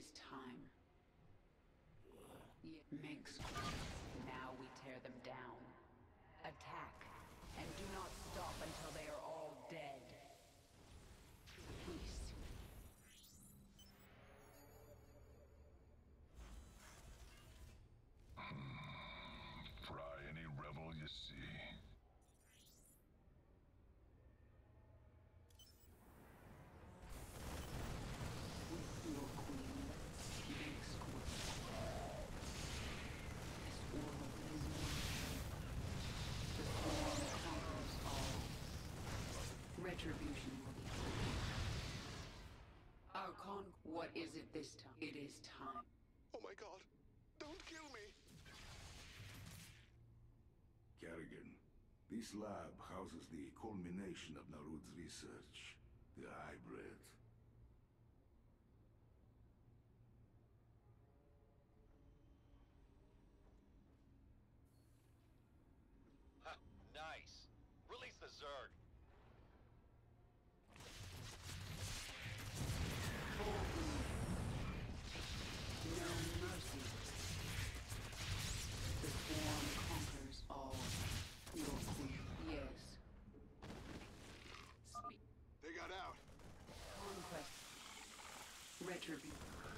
is time. Minx. Now we tear them down. Attack. And do not stop until they are all dead. Peace. Fry any rebel you see. With your queen, Minx queen. This world is one. The swarm conquers all. Retribution will be our what is it this time? It is time. Oh my god! Don't kill me! Kerrigan, this lab houses the culmination of Narud's research, the hybrid. Ha! Nice! Release the Zerg! No mercy. The swarm conquers all. Your queen, yes. Speak. They got out. Conquest. Retribution.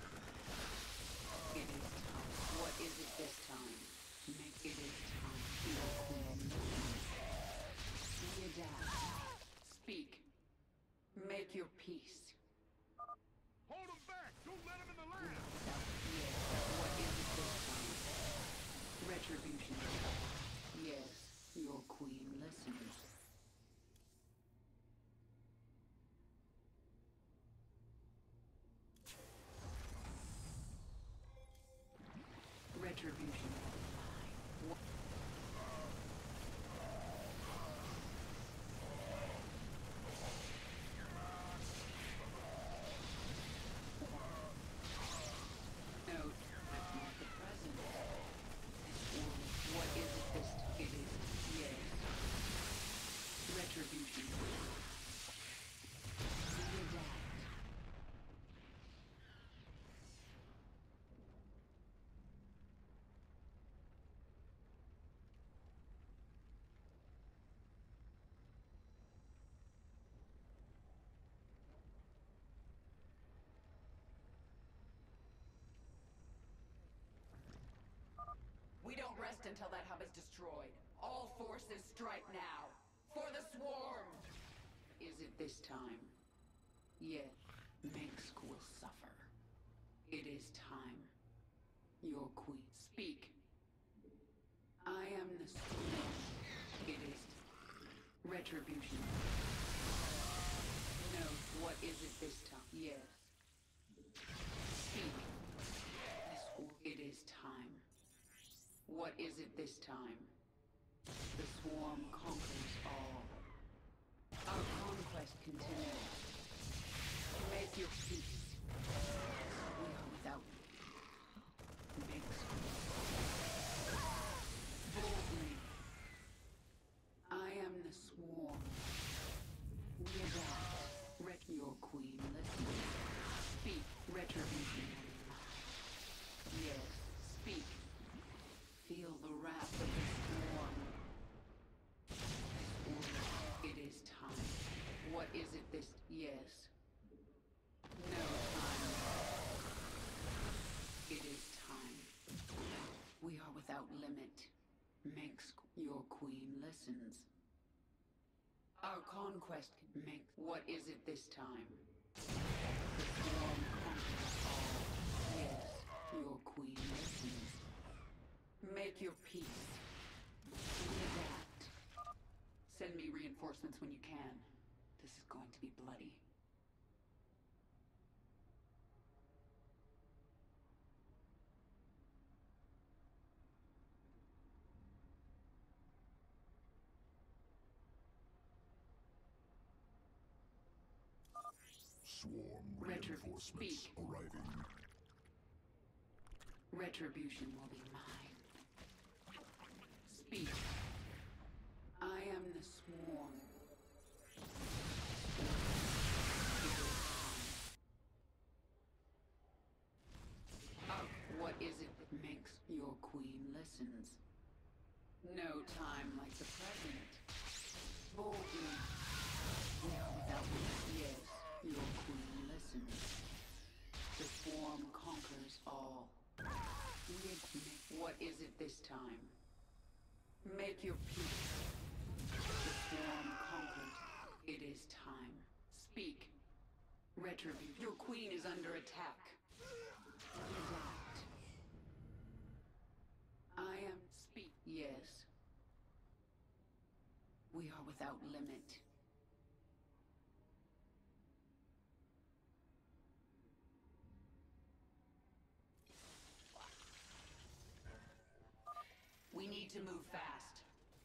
It is time. What is it this time? Make it is time. Your queen. We adapt. Speak. Make your peace. Hold him back! Don't let him in the lab! Yes. What is it this time? Retribution. Yes. Your queen listens. Retribution. No, that's not the present. What is it this time? It is, yes. Retribution. We adapt. We don't rest until that hub is destroyed. All forces strike now. For the swarm! Is it this time? Yes. Minx will suffer. It is time. Your queen. Speak. I am the swarm. It is retribution. No, what is it this time? Yes. Speak. It is time. What is it this time? The swarm conquers all. Our conquest continues. Make your peace. We are without Mix. Boldly. I am the swarm. We adapt. Wreck your queen. Listen. Speak. Retribution. Yes. Speak. Feel the wrath of the swarm. It is time. What is it this? Yes. No time. It is time. We are without limit. Minx, your queen listens. Our conquest can make. What is it this time? The swarm conquers all. Yes, your queen listens. Make your peace. We adapt. Send me reinforcements when you can. This is going to be bloody. Swarm reinforcements Speak. arriving. Retribution will be mine. Speak. I am the swarm. No time like the present. Boldly. We are without limit. Yes, your queen listens. The swarm conquers all. What is it this time? Make your peace. The swarm conquers. It is time. Speak. Retribute. Your queen is under attack. Adapt. I am speak. Yes. We are without limit. We need to move fast.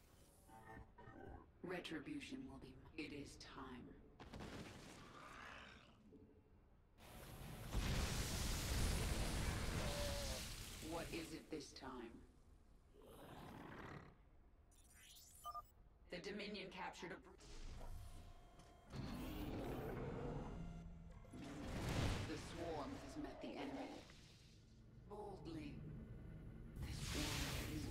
Retribution will be. It is time. What is it this time? The Dominion captured a... The swarm has met the enemy. Boldly. The swarm is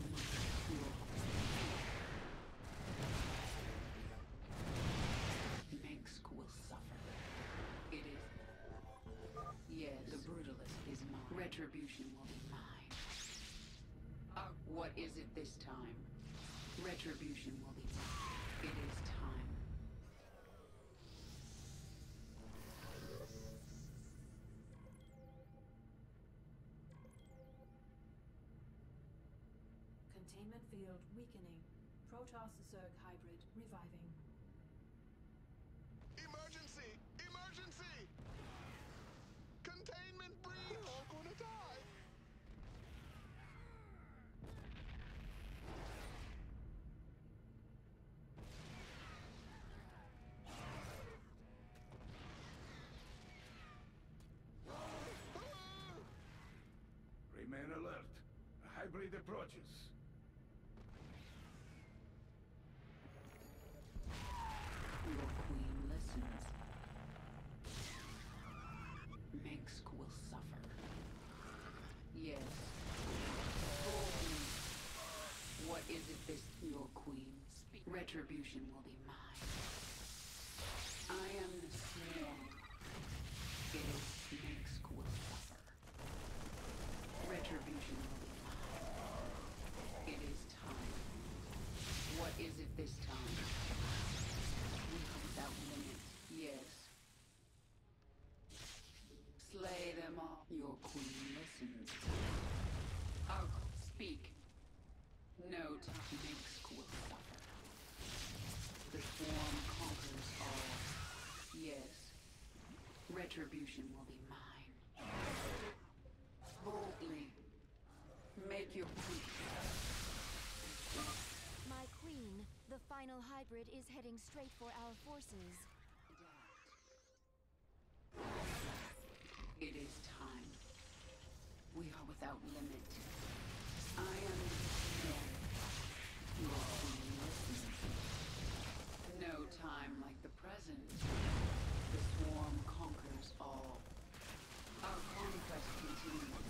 Minsk will suffer. It is... Yes, the brutalist is mine. Retribution will be mine. What is it this time? Retribution will be mine. It is time. Containment field weakening. Protoss-Zerg hybrid reviving. Emergency! Emergency! Containment breach! We're all gonna die! Remain alert. A hybrid approaches. Your queen listens. Minsk will suffer. Yes. Boldly. What is it this... Your queen? Retribution will be mine. I am the swarm. It is Minsk will suffer. Retribution will be mine. It is time. What is it this time? We are without limit. Yes. Slay them all. Your queen listens. Speak. No time. Minsk will suffer. The swarm conquers all. Yes. Retribution will be mine. Boldly. Make your peace. My queen, the final hybrid is heading straight for our forces. It is time. We are without limit. I am strong. Your queen listens. No time like the present. The swarm conquers all. Our conquest continues.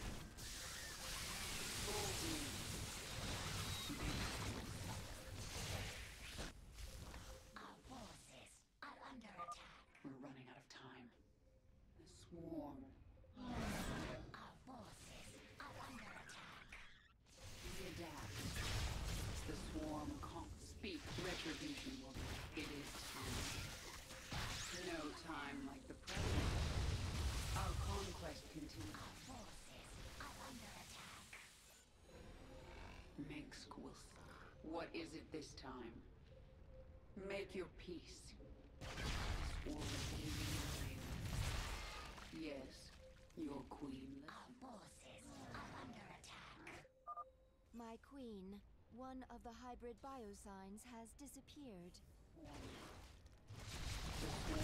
Boldly. Our forces are under attack. We're running out of time. The swarm. Our forces are under attack. We adapt. The swarm speak. Retribution will be. It is time. No time like the present. Our conquest continues. Our forces are under attack. Minsk will suffer. What is it this time? Make your peace. Swarm will be mine. Yes, your queen Our listens. forces are under attack. My queen, one of the hybrid biosigns has disappeared. The swarm